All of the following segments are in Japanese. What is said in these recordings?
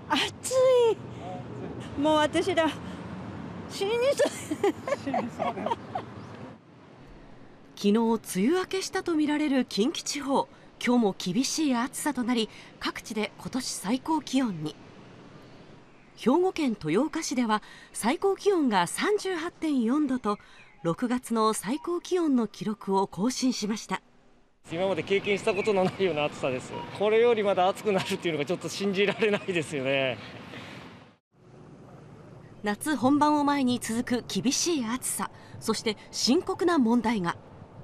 暑い。もう私ら死にそう。 昨日梅雨明けしたとみられる近畿地方、今日も厳しい暑さとなり、各地で今年最高気温に。兵庫県豊岡市では最高気温が 38.4 度と6月の最高気温の記録を更新しました。 今まで経験したことのないような暑さです。これよりまだ暑くなるっていうのがちょっと信じられないですよね。 夏本番を前に続く厳しい暑さ、そして深刻な問題が。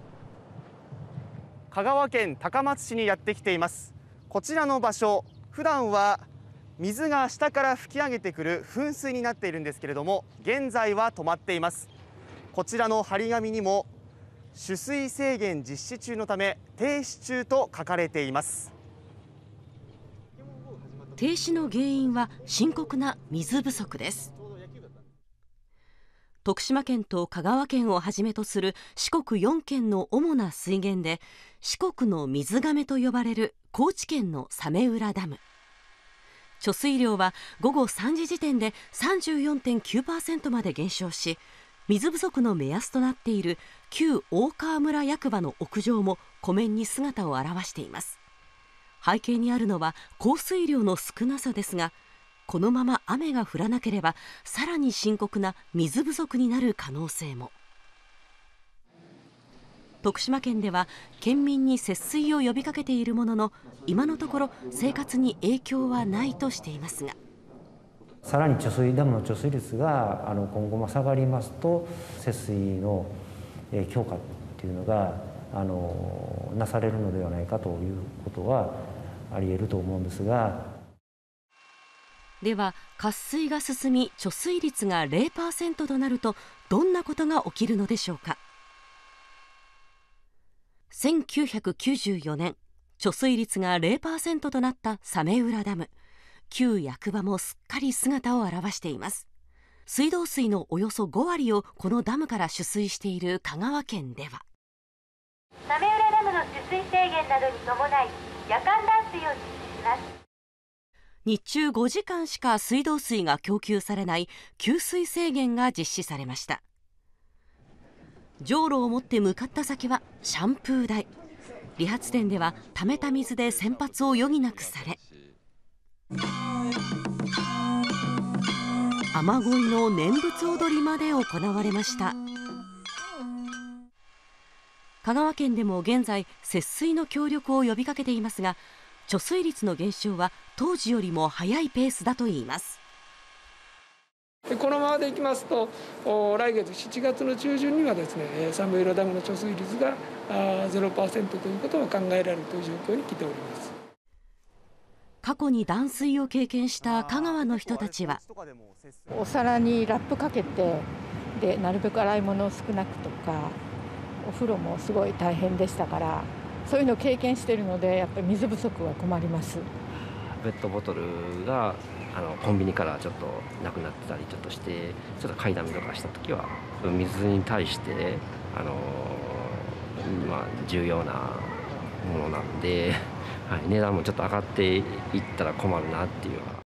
香川県高松市にやってきています。こちらの場所、普段は水が下から吹き上げてくる噴水になっているんですけれども、現在は止まっています。こちらの張り紙にも取水制限実施中のため停止中と書かれています。 停止の原因は深刻な水不足です。徳島県と香川県をはじめとする四国4県の主な水源で、四国の水がめと呼ばれる高知県の早明浦ダム。貯水量は午後3時時点で 34.9% まで減少し、水不足の目安となっている旧大川村役場の屋上も湖面に姿を現しています。背景にあるのは降水量の少なさですが、このまま雨が降らなければさらに深刻な水不足になる可能性も。徳島県では県民に節水を呼びかけているものの、今のところ生活に影響はないとしていますが、 さらにダムの貯水率が今後も下がりますと、節水の強化っていうのがなされるのではないかということはあり得ると思うんですが。 では渇水が進み貯水率が 0% となるとどんなことが起きるのでしょうか。1994年貯水率が 0% となった早明浦ダム。旧役場もすっかり姿を現しています。水道水のおよそ5割をこのダムから取水している香川県では、 早明浦ダムの取水制限などに伴い夜間断水を実施します。 日中5時間しか水道水が供給されない給水制限が実施されました。じょうろを持って向かった先はシャンプー台。理髪店では溜めた水で洗髪を余儀なくされ、雨乞いの念仏踊りまで行われました。香川県でも現在節水の協力を呼びかけていますが、貯水率の減少は当時よりも早いペースだといいます。 このままでいきますと、来月7月の中旬にはですね、早明浦ダムの貯水率が0% ということも考えられるという状況に来ております。 過去に断水を経験した香川の人たちは、 お皿にラップかけて、でなるべく洗い物を少なくとか、お風呂もすごい大変でしたから、そういうのを経験しているので、やっぱり水不足は困ります。 ペットボトルがコンビニからちょっとなくなってたりちょっとして、ちょっと買いだめとかしたときは水に対して重要なものなんで、値段もちょっと上がっていったら困るなっていうのは。